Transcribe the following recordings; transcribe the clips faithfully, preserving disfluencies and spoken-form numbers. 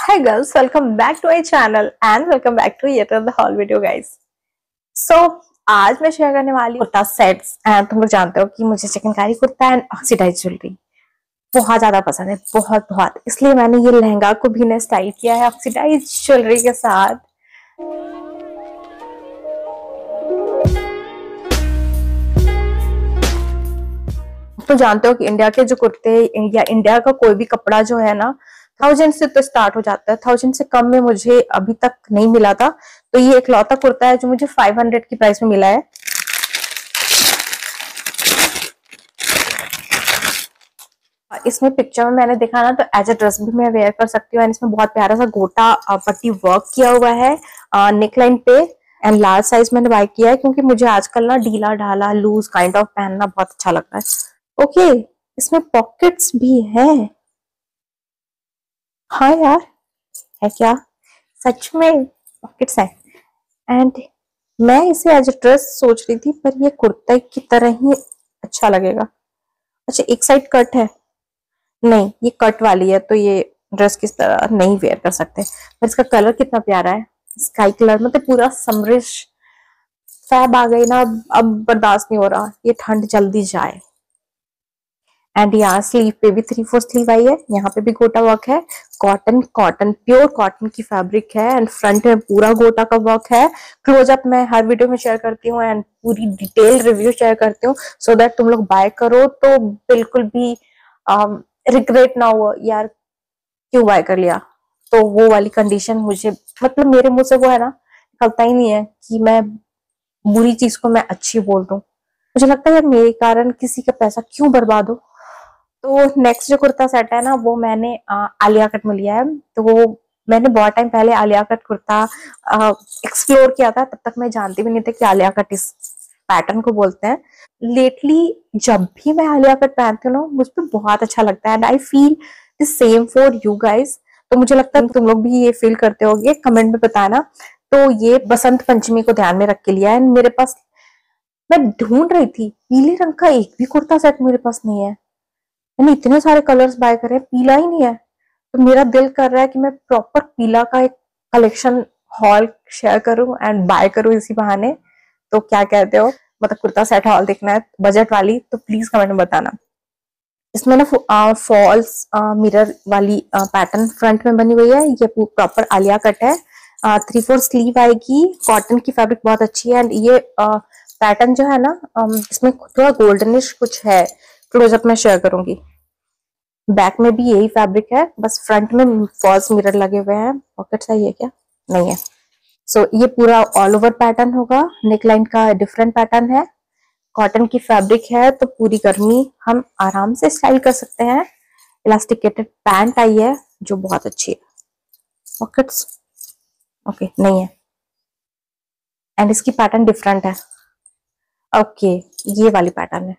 Hi girls, welcome back to my channel and welcome back to yet another haul video guys. So आज मैं share करने वाली kurta sets and तुम लोग जानते हो कि मुझे chikankari kurta and oxidise jewellery बहुत ज्यादा पसंद है, बहुत बहुत इसलिए मैंने ये लहंगा को भी ने स्टाइल किया है ऑक्सीडाइज ज्वेलरी के साथ। तो जानते हो कि इंडिया के जो कुर्ते या इंडिया का कोई भी कपड़ा जो है ना थाउजेंड से तो स्टार्ट हो जाता है, थाउजेंड से कम में मुझे अभी तक नहीं मिला था। तो ये एक लौता कुर्ता है जो मुझे फाइव हंड्रेड की प्राइस में मिला है। इसमें पिक्चर में मैंने देखा ना तो एज अ ड्रेस भी मैं वेयर कर सकती हूँ एंड इसमें बहुत प्यारा सा गोटा पट्टी वर्क किया हुआ है नेकलाइन पे एंड लार्ज साइज मैंने बाय किया है क्योंकि मुझे आजकल ना ढीला ढाला लूज काइंड ऑफ पहनना बहुत अच्छा लगता है। ओके, इसमें पॉकेट्स भी हैं। हाँ यार, है क्या, सच में पॉकेट्स है। एंड मैं इसे एज अ ड्रेस सोच रही थी पर ये कुर्ते की तरह ही अच्छा लगेगा। अच्छा, एक साइड कट है, नहीं ये कट वाली है तो ये ड्रेस किस तरह नहीं वेयर कर सकते। पर इसका कलर कितना प्यारा है, स्काई कलर, मतलब पूरा समरिश फैब आ गई ना, अब अब बर्दाश्त नहीं हो रहा, ये ठंड जल्दी जाए। एंड यहाँ स्लीव पे भी थ्री फोर स्लीव आई है, यहाँ पे भी गोटा वर्क है, कॉटन कॉटन प्योर कॉटन की फैब्रिक है एंड फ्रंट में पूरा गोटा का वर्क है। क्लोजअप मैं हर वीडियो में शेयर करती हूँ एंड पूरी डिटेल रिव्यू शेयर करती हूँ सो दैट तुम लोग बाय करो तो बिल्कुल भी रिग्रेट ना हो यार क्यों बाय कर लिया। तो वो वाली कंडीशन मुझे, मतलब मेरे मुंह से वो है ना निकलता ही नहीं है कि मैं बुरी चीज को मैं अच्छी बोल दूं। मुझे लगता है यार मेरे कारण किसी का पैसा क्यों बर्बाद हो। तो नेक्स्ट जो कुर्ता सेट है ना वो मैंने आ, आलिया कट में लिया है। तो वो मैंने बहुत टाइम पहले आलिया कट कुर्ता एक्सप्लोर किया था, तब तक मैं जानती भी नहीं थी कि आलिया कट इस पैटर्न को बोलते हैं। लेटली जब भी मैं आलिया कट पहनती हूँ ना मुझ पर बहुत अच्छा लगता है and I feel the same for you guys. तो मुझे लगता है तुम लोग भी ये फील करते होगे, कमेंट में बताना। तो ये बसंत पंचमी को ध्यान में रख के लिया है। मेरे पास, मैं ढूंढ रही थी पीले रंग का एक भी कुर्ता सेट मेरे पास नहीं है। मैंने इतने सारे कलर्स बाय करे, पीला ही नहीं है। तो मेरा दिल कर रहा है कि मैं प्रॉपर पीला का एक कलेक्शन हॉल शेयर करूं एंड बाय करूं इसी बहाने। तो क्या कहते हो, मतलब कुर्ता सेट हॉल देखना है बजट वाली तो प्लीज कमेंट में बताना। इसमें ना फॉल्स मिरर वाली पैटर्न फ्रंट में बनी हुई है, ये प्रॉपर आलिया कट है। थ्री फोर स्लीव आएगी, कॉटन की फैब्रिक बहुत अच्छी है एंड ये पैटर्न जो है ना इसमें थोड़ा गोल्डनिश कुछ है, क्लोजअप में शेयर करूंगी। बैक में भी यही फैब्रिक है, बस फ्रंट में फॉल्स मिरर लगे हुए हैं। पॉकेट सही है क्या, नहीं है। सो so, ये पूरा ऑल ओवर पैटर्न होगा, नेकलाइन का डिफरेंट पैटर्न है, कॉटन की फैब्रिक है तो पूरी गर्मी हम आराम से स्टाइल कर सकते हैं। इलास्टिकेटेड पैंट आई है जो बहुत अच्छी है। पॉकेट्स ओके okay, नहीं है एंड इसकी पैटर्न डिफरेंट है। ओके okay, ये वाली पैटर्न है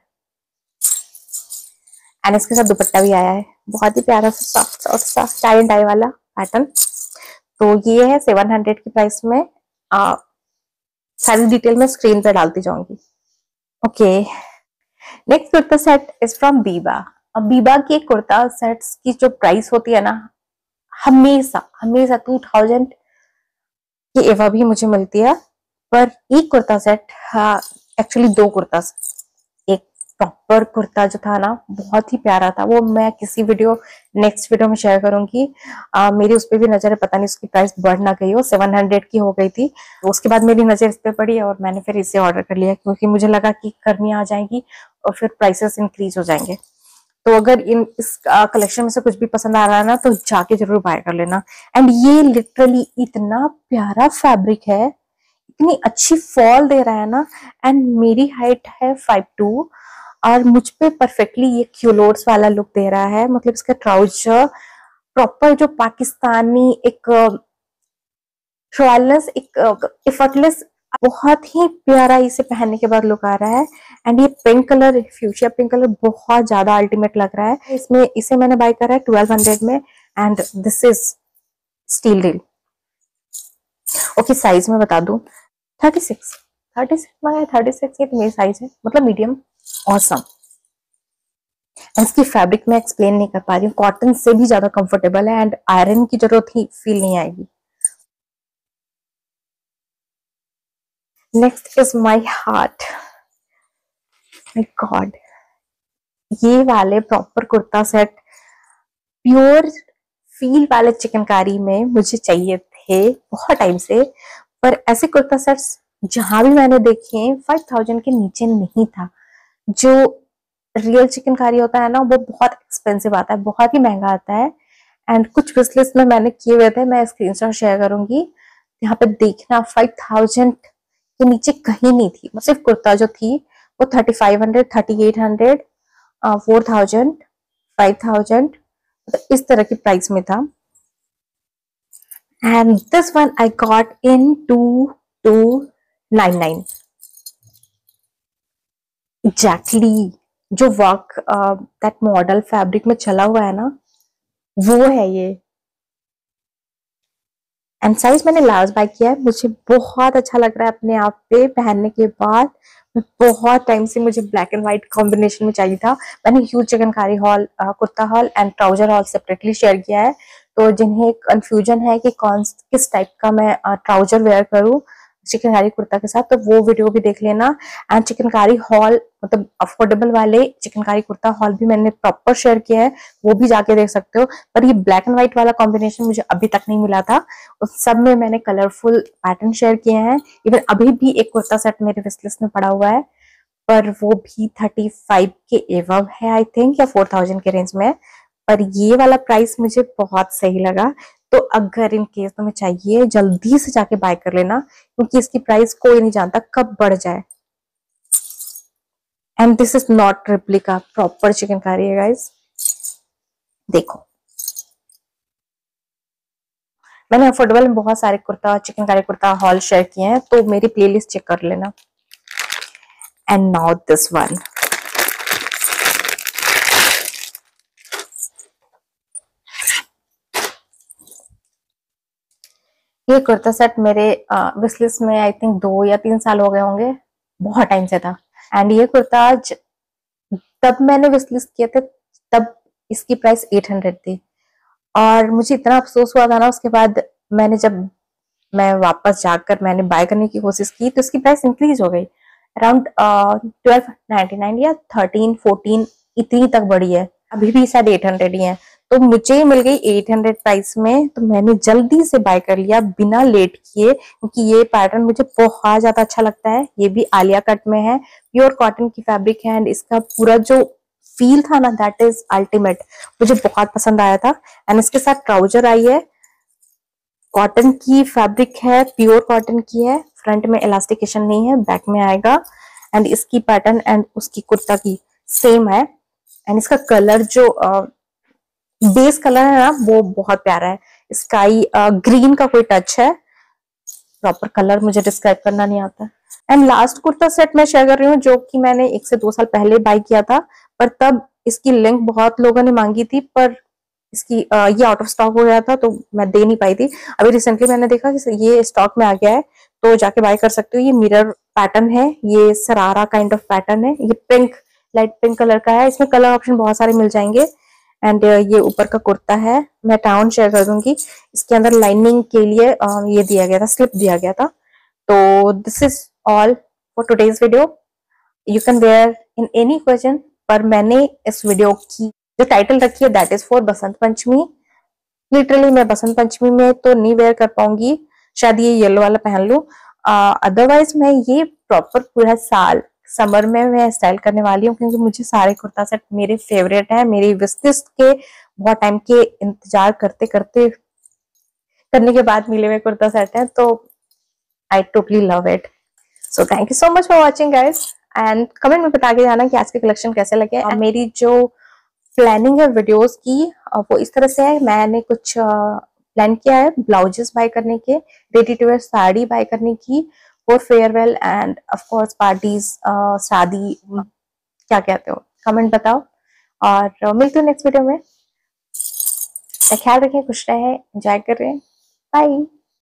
एंड इसके साथ दुपट्टा भी आया है, बहुत ही प्यारा सा सॉफ्ट और सा टाई एंड डाई वाला पैटर्न। तो ये है सेवन हंड्रेड की प्राइस में। आ, सारी डिटेल में स्क्रीन पे डालती जाऊंगी। Okay, next kurta set is from Biba. अब बीबा के कुर्ता सेट्स की जो प्राइस होती है ना हमेशा हमेशा टू थाउजेंड के एवा भी मुझे मिलती है। पर एक कुर्ता सेट, हाँ एक्चुअली दो कुर्ता सेट, एक प्रॉपर कुर्ता जो था ना बहुत ही प्यारा था, वो मैं किसी वीडियो नेक्स्ट वीडियो में शेयर करूंगी। आ, मेरी उस पर भी नजर है, पता नहीं उसकी प्राइस बढ़ ना गई हो, सेवन हंड्रेड की हो गई थी। तो उसके बाद मेरी नजर इस पे पड़ी और मैंने फिर इसे ऑर्डर कर लिया क्योंकि मुझे लगा कि गर्मी आ जाएगी और फिर प्राइसेस इंक्रीज हो जाएंगे। तो अगर इन इस कलेक्शन में से कुछ भी पसंद आ रहा है ना तो जाके जरूर बाय कर लेना। एंड ये लिटरली इतना प्यारा फैब्रिक है, इतनी अच्छी फॉल दे रहा है ना। एंड मेरी हाइट है फाइव टू और मुझ पे परफेक्टली ये क्यूलोट्स वाला लुक दे रहा है। मतलब इसका ट्राउजर प्रॉपर जो पाकिस्तानी एक रॉयलनेस, एक इफर्टलेस, बहुत ही प्यारा इसे पहनने के बाद लुक आ रहा है। एंड ये pink colour, fuchsia pink colour बहुत ज्यादा अल्टीमेट लग रहा है। इसमें इसे मैंने बाय करा है ट्वेल्व हंड्रेड में and this is steal deal. Okay, size में बता दूं थर्टी सिक्स, थर्टी सिक्स मंगाया, थर्टी सिक्स ये तो मेरी साइज है, मतलब मीडियम। ऑसम। इसकी फैब्रिक मैं एक्सप्लेन नहीं कर पा रही हूँ, कॉटन से भी ज्यादा कंफर्टेबल है एंड आयरन की जरूरत ही फील नहीं आएगी। Next is my heart, my god, ये वाले proper kurta set pure feel वाले चिकनकारी में मुझे चाहिए थे बहुत टाइम से, पर ऐसे कुर्ता सेट्स जहां भी मैंने देखे फाइव थाउजेंड के नीचे नहीं था। जो रियल चिकनकारी होता है ना वो बहुत एक्सपेंसिव आता है, बहुत ही महंगा आता है। एंड कुछ विश लिस्ट में मैंने किए हुए थे, मैं स्क्रीनशॉट शेयर करूंगी, यहाँ पे देखना फाइव थाउजेंड के नीचे कहीं नहीं थी। सिर्फ कुर्ता जो थी वो thirty five hundred thirty eight hundred four thousand five thousand इस तरह की प्राइस में था। And this one I got in two two nine nine exactly. जो वर्क दैट मॉडल फैब्रिक में चला हुआ है ना वो है ये। एंड साइज मैंने लार्ज बाय किया है, मुझे बहुत अच्छा लग रहा है अपने आप पे पहनने के बाद। बहुत टाइम से मुझे ब्लैक एंड व्हाइट कॉम्बिनेशन में चाहिए था। मैंने huge chikankari haul, kurta haul and trouser haul separately share किया है, तो जिन्हें कंफ्यूजन है कि कौन किस टाइप का मैं ट्राउजर वेयर करूं चिकनकारी कुर्ता के साथ, तो वो वीडियो भी देख लेना। एंड चिकनकारी हॉल मतलब अफोर्डेबल वाले चिकनकारी कुर्ता हॉल भी मैंने प्रॉपर शेयर किया है, वो भी जाके देख सकते हो। पर ये ब्लैक एंड व्हाइट वाला कॉम्बिनेशन मुझे अभी तक नहीं मिला था, उस सब में मैंने कलरफुल पैटर्न शेयर किए हैं। इवन अभी भी एक कुर्ता सेट मेरे विश लिस्ट में पड़ा हुआ है, पर वो भी थर्टी फाइव के एवव है आई थिंक, या फोर थाउजेंड के रेंज में है। पर ये वाला प्राइस मुझे बहुत सही लगा, तो अगर इन केस तुम्हें चाहिए जल्दी से जाके बाय कर लेना, क्योंकि इसकी प्राइस कोई नहीं जानता कब बढ़ जाए। And this is not replica, proper chikankari है गाइस। देखो मैंने अफोर्डेबल में बहुत सारे कुर्ता चिकनकारी कुर्ता हॉल शेयर किए हैं, तो मेरी प्लेलिस्ट चेक कर लेना। एंड नाउ दिस वन, ये कुर्ता सेट मेरे विश लिस्ट में आई थिंक दो या तीन साल हो गए होंगे, बहुत टाइम से था। एंड ये कुर्ता तब मैंने विश लिस्ट किया था तब इसकी प्राइस एट हंड्रेड थी, और मुझे इतना अफसोस हुआ था ना उसके बाद, मैंने जब मैं वापस जाकर मैंने बाय करने की कोशिश की तो इसकी प्राइस इंक्रीज हो गई, अराउंड ट्वेल्व नाइनटी नाइन या थर्टीन फोर्टीन इतनी तक बढ़ी है, अभी भी शायद एट हंड्रेड ही है। तो मुझे मिल गई एट हंड्रेड प्राइस में, तो मैंने जल्दी से बाय कर लिया बिना लेट किए, क्योंकि ये पैटर्न मुझे बहुत ज्यादा अच्छा लगता है। ये भी आलिया कट में है, प्योर कॉटन की फैब्रिक है, एंड इसका पूरा जो फील था ना दैट इज अल्टीमेट, मुझे बहुत पसंद आया था। एंड इसके साथ ट्राउजर आई है, कॉटन की फैब्रिक है, प्योर कॉटन की है, फ्रंट में इलास्टिकेशन नहीं है, बैक में आएगा। एंड इसकी पैटर्न एंड उसकी कुर्ता की सेम है। एंड इसका कलर जो बेस कलर है ना वो बहुत प्यारा है, स्काई ग्रीन का कोई टच है, प्रॉपर कलर मुझे डिस्क्राइब करना नहीं आता। एंड लास्ट कुर्ता सेट मैं शेयर कर रही हूँ जो कि मैंने एक से दो साल पहले बाय किया था, पर तब इसकी लिंक बहुत लोगों ने मांगी थी, पर इसकी आ, ये आउट ऑफ स्टॉक हो गया था तो मैं दे नहीं पाई थी। अभी रिसेंटली मैंने देखा कि ये स्टॉक में आ गया है, तो जाके बाय कर सकते हो। ये मिरर पैटर्न है, ये सरारा काइंड ऑफ पैटर्न है, ये पिंक लाइट पिंक कलर का है, इसमें कलर ऑप्शन बहुत सारे मिल जाएंगे। एंड ये ऊपर का कुर्ता है, मैं टाउन शेयर कर दूंगी। इसके अंदर लाइनिंग के लिए आ, ये दिया गया था, स्लिप दिया गया था। तो this is all for today's video, you can wear in any occasion, पर मैंने इस वीडियो की जो टाइटल रखी है that is for Basant Panchami. Literally मैं बसंत पंचमी में तो नहीं वेयर कर पाऊंगी, शायद ये येलो वाला पहन लूं, अदरवाइज मैं ये प्रॉपर पूरा साल समर में मैं स्टाइल करने वाली हूँ, क्योंकि मुझे सारे कुर्ता सेट मेरे फेवरेट है, मेरी विश लिस्ट के बहुत टाइम के इंतजार करते करते करने के बाद मिले हुए कुर्ता सेट है, तो I totally love it. So thank you so much for watching guys, and comment में बता के जाना कि आज के कलेक्शन कैसे लगे। और मेरी जो प्लानिंग है वीडियोस की वो इस तरह से है, मैंने कुछ प्लान किया है ब्लाउजेस बाय करने के, ready to wear sari buy करने की for farewell and of course parties, शादी, क्या कहते हो कमेंट बताओ। और मिलती हूँ नेक्स्ट वीडियो में, ख्याल रखें, खुश रहें, एंजॉय करें, बाय।